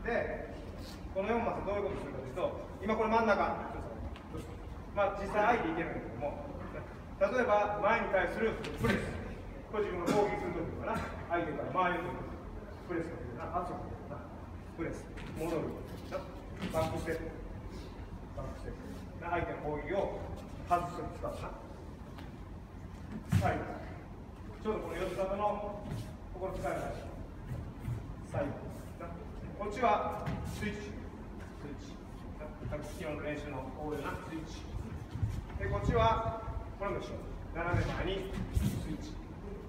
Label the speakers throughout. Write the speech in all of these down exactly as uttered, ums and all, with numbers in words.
Speaker 1: で、このよんマスどういうことするかというと、今これ真ん中、まあ実際相手いけるんだけども、例えば前に対するプレス、これ自分が攻撃するときかな、相手から前にプレスかけるな、圧をかけるな、プレス、戻る、バックステップ、バックステップ、相手の攻撃を外すとき使うな。最後、ちょうどこの四つ肩のここの使い方、最後、こっちはスイッチ、スイッチ、昨日の練習のこういうなスイッチ。で、こっちはこれも一緒、斜め前にスイッチ。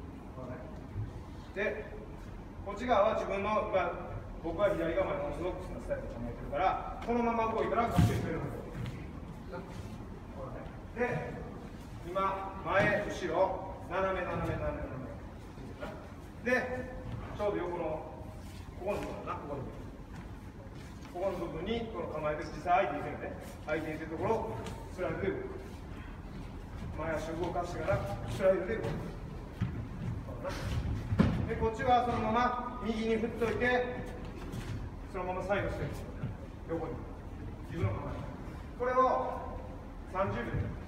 Speaker 1: で、こっち側は自分の、まあ、僕は左側までオーソドックスなスタイルを考えてるから、このまま動いたら勝手に増えるはず。で、今、前、後ろ、斜め、斜め、斜め、斜め。で、ちょうど横の、ここの部分だな、ここの部分。ここの部分に、この構えて、実際相手にいてるね。相手にいてるところを、スライドで動く。前足を動かしてから、スライドで動く。で、こっちはそのまま右に振っといて、そのままサイドしてる。横に。自分の構え。これをさんじゅうびょう。